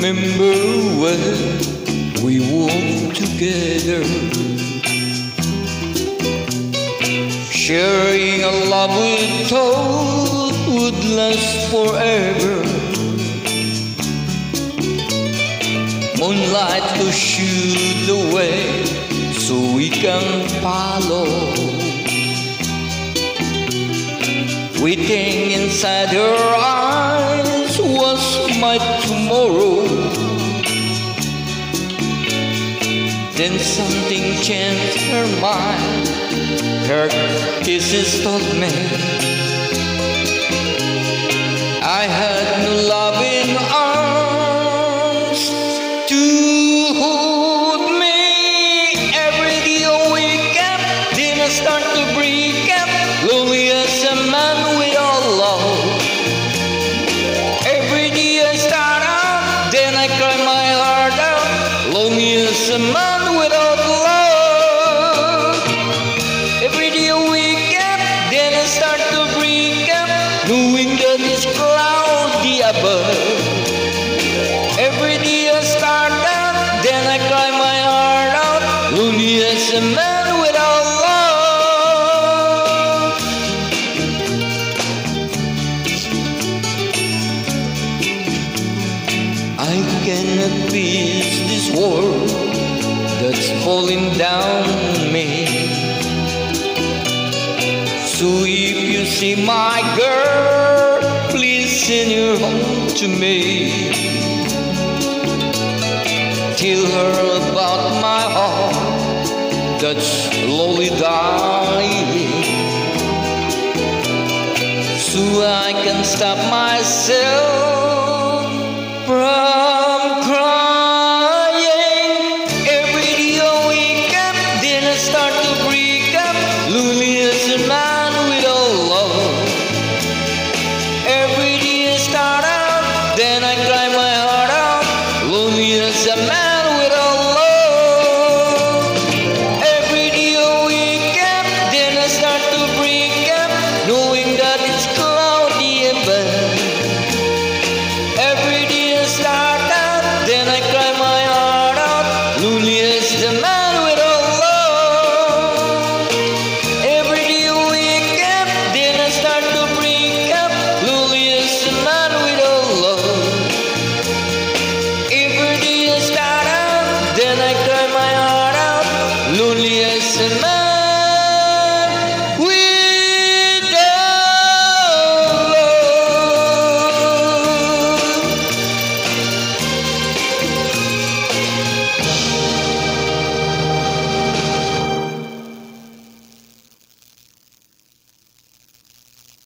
remember when we walked together, sharing a love we thought would last forever. Moonlight will shoot the way so we can follow. Waiting inside her eyes was my tomorrow. Then something changed her mind. Her kisses told me I had no loving arms to hold me. Every day I wake up, then I start to break up, lonely as a man without love. Every day I start out, then I cry my heart out, lonely as a man without love. Every day I wake up, then I start to break up, knowing that it's cloudy above. Every day I start out, then I cry my heart out, lonely as a man without love. I cannot face this world that's falling down on me. So if you see my girl, please send her home to me. Tell her about my heart that's slowly dying, so I can stop myself from crying. Every day I wake up, then I start to break up, lonely as a man without love. Every day I start out, then I cry my heart out, lonely as a man